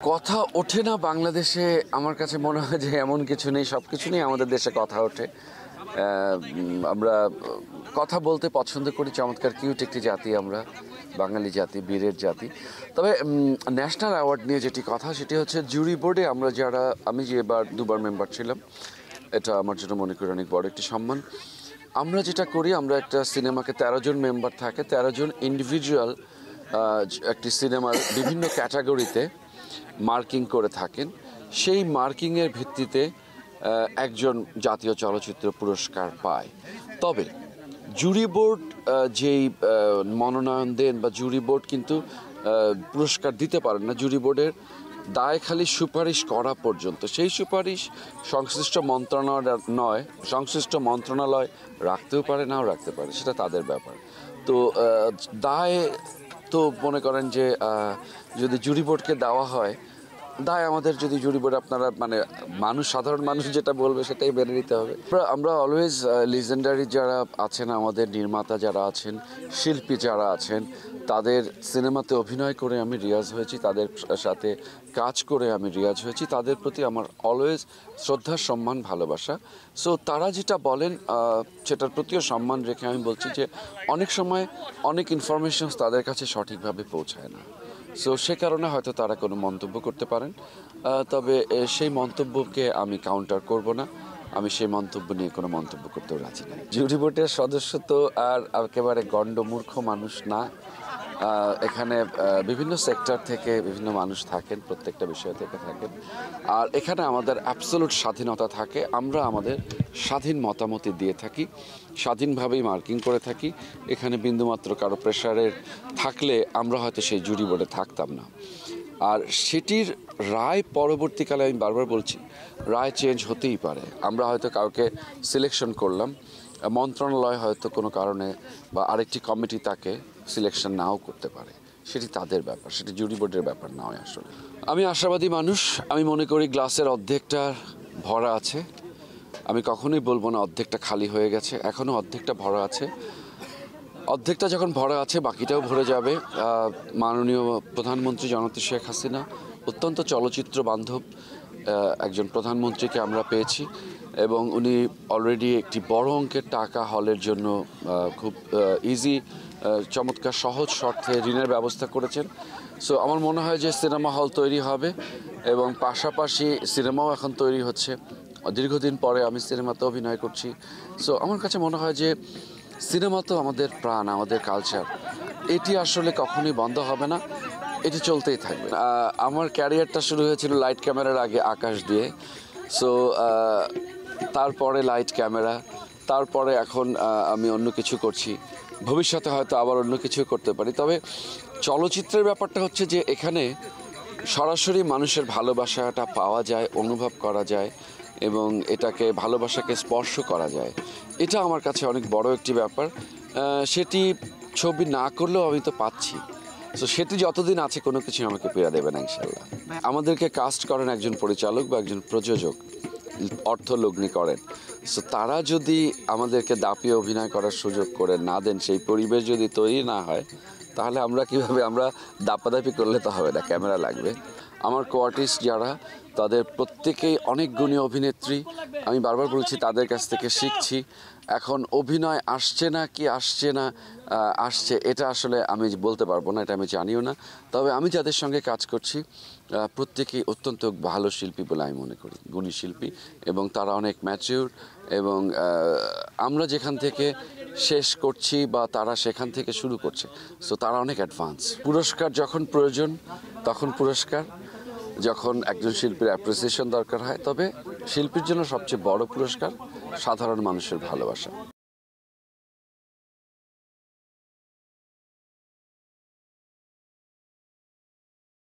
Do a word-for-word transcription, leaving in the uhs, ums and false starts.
কথা ওঠে না বাংলাদেশে। আমার কাছে মনে হয় যে এমন কিছু নেই, সব কিছু নিয়ে আমাদের দেশে কথা ওঠে। আমরা কথা বলতে পছন্দ করি, চমৎকার কিউট একটি জাতি আমরা, বাঙালি জাতি, বীরের জাতি। তবে ন্যাশনাল অ্যাওয়ার্ড নিয়ে যেটি কথা সেটি হচ্ছে জুরি বোর্ডে আমরা যারা, আমি যে এবার দুবার মেম্বার ছিলাম, এটা আমার জন্য মনে করি অনেক বড় একটি সম্মান। আমরা যেটা করি, আমরা একটা সিনেমাকে তেরো জন মেম্বার থাকে, তেরো জন ইন্ডিভিজুয়াল একটি সিনেমার বিভিন্ন ক্যাটাগরিতে মার্কিং করে থাকেন। সেই মার্কিংয়ের ভিত্তিতে একজন জাতীয় চলচ্চিত্র পুরস্কার পায়। তবে জুরি বোর্ড যেই মনোনয়ন দেন বা জুরি বোর্ড কিন্তু পুরস্কার দিতে পারেন না। জুরি বোর্ডের দায় খালি সুপারিশ করা পর্যন্ত। সেই সুপারিশ সংশ্লিষ্ট মন্ত্রণালয় নয়, সংশ্লিষ্ট মন্ত্রণালয় রাখতেও পারে, নাও রাখতে পারে, সেটা তাদের ব্যাপার। তো দায় তো মনে করেন যে যদি জুরি বোর্ডকে দেওয়া হয়, দায় আমাদের, যদি জুরি বোর্ড আপনারা মানে মানুষ, সাধারণ মানুষ যেটা বলবে সেটাই মেনে নিতে হবে। আমরা অলওয়েজ লিজেন্ডারি যারা আছেন, আমাদের নির্মাতা যারা আছেন, শিল্পী যারা আছেন, তাদের সিনেমাতে অভিনয় করে আমি রিয়াজ হয়েছি, তাদের সাথে কাজ করে আমি রিয়াজ হয়েছি, তাদের প্রতি আমার অলওয়েজ শ্রদ্ধা, সম্মান, ভালোবাসা। সো তারা যেটা বলেন সেটার প্রতিও সম্মান রেখে আমি বলছি যে অনেক সময় অনেক ইনফরমেশনস তাদের কাছে সঠিকভাবে পৌঁছায় না। সো সে কারণে হয়তো তারা কোনো মন্তব্য করতে পারেন, তবে সেই মন্তব্যকে আমি কাউন্টার করব না। আমি সেই মন্তব্য নিয়ে কোনো মন্তব্য করতেও রাজি নাই। জুরি বোর্ডের সদস্য তো আর একেবারে গণ্ডমূর্খ মানুষ না। এখানে বিভিন্ন সেক্টর থেকে বিভিন্ন মানুষ থাকেন, প্রত্যেকটা বিষয় থেকে থাকেন। আর এখানে আমাদের অ্যাবসোলুট স্বাধীনতা থাকে। আমরা আমাদের স্বাধীন মতামত দিয়ে থাকি, স্বাধীনভাবেই মার্কিং করে থাকি। এখানে বিন্দুমাত্র কারো প্রেশারের থাকলে আমরা হয়তো সেই জুরি বোর্ডে থাকতাম না। আর সেটির রায় পরবর্তীকালে, আমি বারবার বলছি, রায় চেঞ্জ হতেই পারে। আমরা হয়তো কাউকে সিলেকশন করলাম, মন্ত্রণালয় হয়তো কোনো কারণে বা আরেকটি কমিটি তাকে সিলেকশন নাও করতে পারে, সেটি তাদের ব্যাপার, সেটি জুরি বোর্ডের ব্যাপার নয়। আসলে আমি আশাবাদী মানুষ। আমি মনে করি গ্লাসের অর্ধেকটা ভরা আছে। আমি কখনোই বলবো না অর্ধেকটা খালি হয়ে গেছে, এখনও অর্ধেকটা ভরা আছে। অর্ধেকটা যখন ভরা আছে, বাকিটাও ভরে যাবে। মাননীয় প্রধানমন্ত্রী জননেত্রী শেখ হাসিনা অত্যন্ত চলচ্চিত্র বান্ধব একজন প্রধানমন্ত্রীকে আমরা পেয়েছি, এবং উনি অলরেডি একটি বড় অঙ্কের টাকা হলের জন্য খুব ইজি, চমৎকার সহজ শর্তে ঋণের ব্যবস্থা করেছেন। সো আমার মনে হয় যে সিনেমা হল তৈরি হবে, এবং পাশাপাশি সিনেমাও এখন তৈরি হচ্ছে। দীর্ঘদিন পরে আমি সিনেমাতে অভিনয় করছি। সো আমার কাছে মনে হয় যে সিনেমা তো আমাদের প্রাণ, আমাদের কালচার, এটি আসলে কখনোই বন্ধ হবে না, এটি চলতেই থাকবে। আমার ক্যারিয়ারটা শুরু হয়েছিল লাইট ক্যামেরার আগে আকাশ দিয়ে। সো তারপরে লাইট ক্যামেরা, তারপরে এখন আমি অন্য কিছু করছি, ভবিষ্যতে হয়তো আবার অন্য কিছু করতে পারি। তবে চলচ্চিত্রের ব্যাপারটা হচ্ছে যে এখানে সরাসরি মানুষের ভালোবাসাটা পাওয়া যায়, অনুভব করা যায়, এবং এটাকে ভালোবাসাকে স্পর্শ করা যায়। এটা আমার কাছে অনেক বড় একটি ব্যাপার। সেটি ছবি না করলেও আমি তো পাচ্ছি। সো সেটি যতদিন আছে কোনো কিছু আমাকে পীড়া দেবে না ইনশাল্লাহ। আমাদেরকে কাস্ট করেন একজন পরিচালক বা একজন প্রযোজক, অর্থলগ্নি করেন। সো তারা যদি আমাদেরকে দাপিয়ে অভিনয় করার সুযোগ করে না দেন, সেই পরিবেশ যদি তৈরি না হয়, তাহলে আমরা কীভাবে, আমরা দাপাদাপি করলে তো হবে না, ক্যামেরা লাগবে। আমার কো আর্টিস্ট যারা, তাদের প্রত্যেকেই অনেক গুণী অভিনেত্রী। আমি বারবার বলছি তাদের কাছ থেকে শিখছি। এখন অভিনয় আসছে না কি আসছে না আসছে এটা আসলে আমি বলতে পারবো না, এটা আমি জানিও না। তবে আমি যাদের সঙ্গে কাজ করছি প্রত্যেকেই অত্যন্ত ভালো শিল্পী বলে আমি মনে করি, গুণী শিল্পী, এবং তারা অনেক ম্যাচিউর, এবং আমরা যেখান থেকে শেষ করছি বা তারা সেখান থেকে শুরু করছে, সো তারা অনেক অ্যাডভান্স। পুরস্কার যখন প্রয়োজন তখন পুরস্কার, যখন একজন শিল্পীর অ্যাপ্রিসিয়েশন দরকার হয়। তবে শিল্পীর জন্য সবচেয়ে বড় পুরস্কার সাধারণ মানুষের ভালোবাসা।